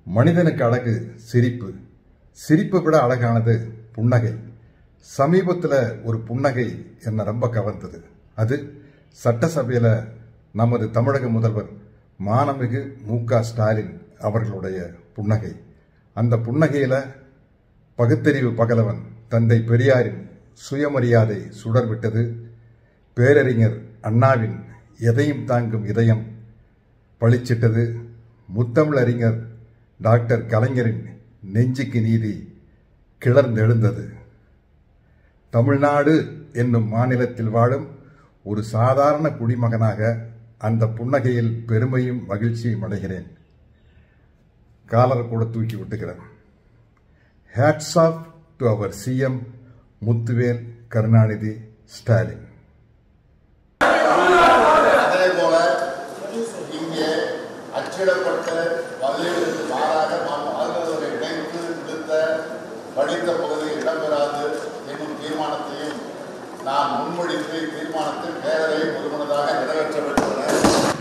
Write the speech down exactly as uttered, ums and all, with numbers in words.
மனிதனுக்கு அழகு சிரிப்பு, சிரிப்பு விட அழகானது புன்னகை. சமீபத்தில் ஒரு புன்னகை என்னை ரொம்ப கவர்ந்தது. அது சட்டசபையில் நமது தமிழக முதல்வர் மாண்புமிகு மு க ஸ்டாலின் அவர்களுடைய புன்னகை. அந்த புன்னகையில் பகுத்தறிவு பகலவன் தந்தை பெரியாரின் சுயமரியாதை சுடர்விட்டது. பேரறிஞர் அண்ணாவின் எதையும் தாங்கும் இதயம் பளிச்சிட்டது. முத்தமிழறிஞர் டாக்டர் கலைஞரின் நெஞ்சுக்கு நீதி கிளர்ந்தெழுந்தது. தமிழ்நாடு என்னும் மாநிலத்தில் வாழும் ஒரு சாதாரண குடிமகனாக அந்த புன்னகையில் பெருமையும் மகிழ்ச்சியும் அடைகிறேன். காலரை கூட தூக்கி விட்டுக்கிறேன். ஹேட்ஸ் ஆஃப் டு அவர் சிஎம் முத்துவேல் கருணாநிதி ஸ்டாலின். அதே போல இங்கே அச்சிடப்பட்ட பல்வேறு மாறாக நாம் ஆளுநரை இணைத்து விடுத்த படித்த பகுதியில் இடம்பெறாது என்னும் தீர்மானத்தையும் நான் முன்மொழிந்து தீர்மானத்தில் பேரவை ஒருமனதாக நிறைவேற்றப்பட்டுள்ளன.